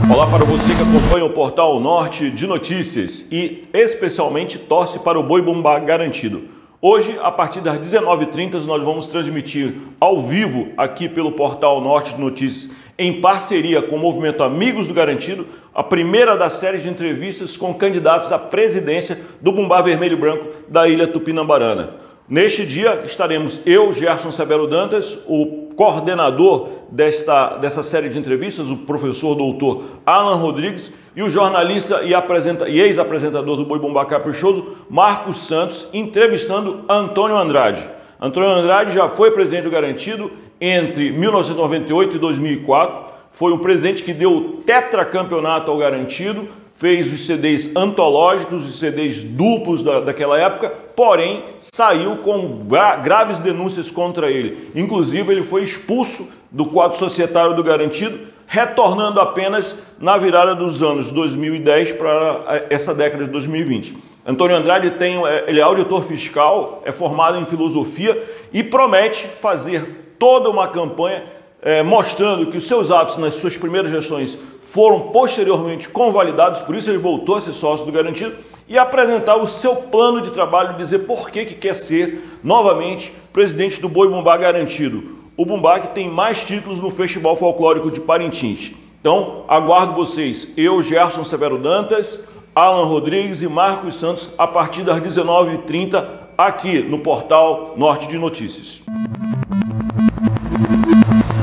Olá para você que acompanha o Portal Norte de Notícias e especialmente torce para o Boi Bumbá Garantido. Hoje, a partir das 19h30, nós vamos transmitir ao vivo aqui pelo Portal Norte de Notícias, em parceria com o Movimento Amigos do Garantido, a primeira da série de entrevistas com candidatos à presidência do Bumbá Vermelho e Branco da Ilha Tupinambarana. Neste dia estaremos eu, Gerson Severo Dantas, o coordenador dessa série de entrevistas, o professor doutor Alan Rodrigues, e o jornalista e ex-apresentador do Boi Bumbá Caprichoso, Marcos Santos, entrevistando Antônio Andrade. Antônio Andrade já foi presidente do Garantido entre 1998 e 2004, foi o presidente que deu o tetracampeonato ao Garantido, fez os CDs antológicos, os CDs duplos daquela época, porém saiu com graves denúncias contra ele. Inclusive ele foi expulso do quadro societário do Garantido, retornando apenas na virada dos anos 2010 para essa década de 2020. Antônio Andrade ele é auditor fiscal, é formado em filosofia e promete fazer toda uma campanha mostrando que os seus atos nas suas primeiras gestões foram posteriormente convalidados, por isso ele voltou a ser sócio do Garantido, e apresentar o seu plano de trabalho, dizer por que quer ser novamente presidente do Boi Bumbá Garantido. O Bumbá que tem mais títulos no Festival Folclórico de Parintins. Então, aguardo vocês, eu, Gerson Severo Dantas, Alan Rodrigues e Marcos Santos, a partir das 19h30, aqui no Portal Norte de Notícias.